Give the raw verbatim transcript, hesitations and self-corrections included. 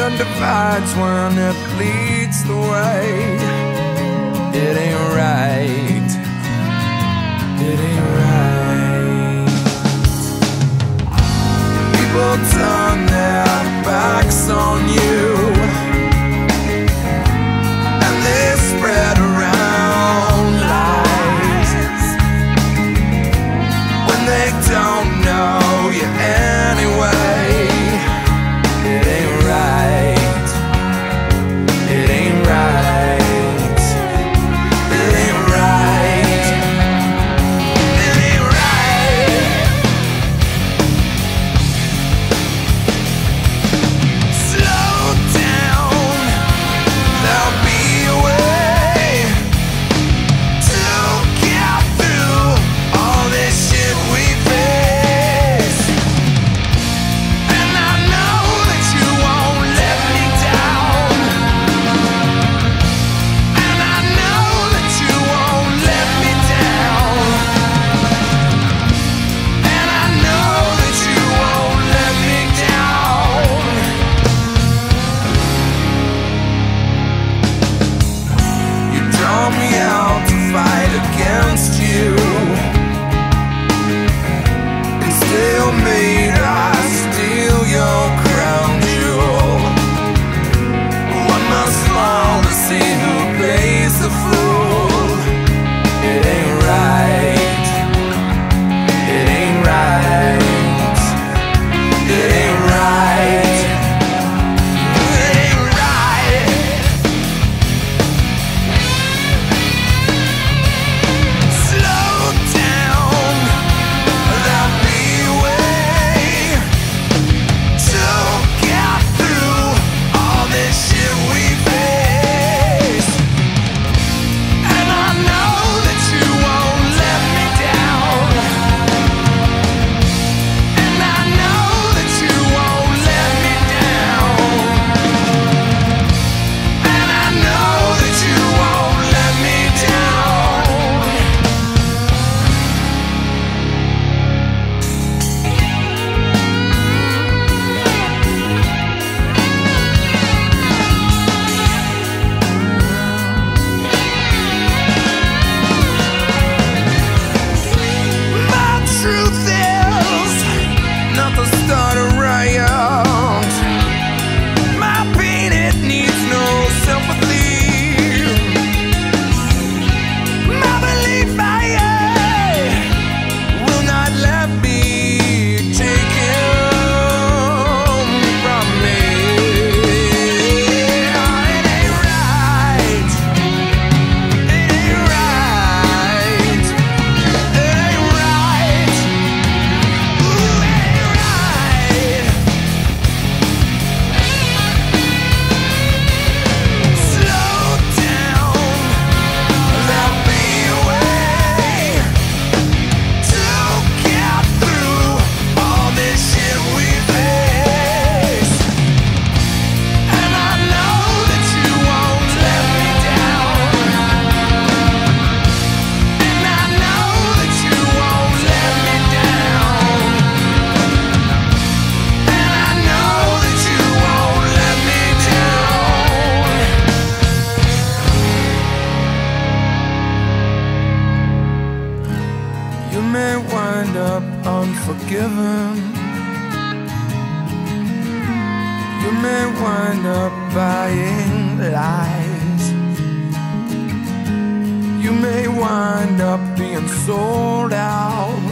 sin divides when it leads the way. It ain't right. It ain't right. People turn their backs on you, and they spread around lies when they don't know you anyway. It ain't right. It ain't right. It ain't right. It ain't right. Slow down. There'll be a way to get through all this shit we face. And I know that you won't let me down. And I know that you won't let me down. And I know that you won't let me down. You draw me out to fight against you, and stalemate I steal your crown jewel. One must smile to see who plays the fool. It ain't right. It ain't right. It ain't right. It ain't right. Slow down. There'll be a way to get through all this shit we face. And I know that you won't let me down. And I know that you won't let me down. And I know that you won't let me down. My truth is not to start a riot. My pain, it needs no sympathy. My belief, I will not let me take him from me. It ain't right. It ain't right. It ain't right. Ooh, it ain't right. Slow down. There'll be a way to get through all this shit we face. And I know that you won't let me down. And I know that you won't let me down. And I know that you won't let me down. You may wind up unforgiven. You may wind up buying lies. You may wind up being sold out.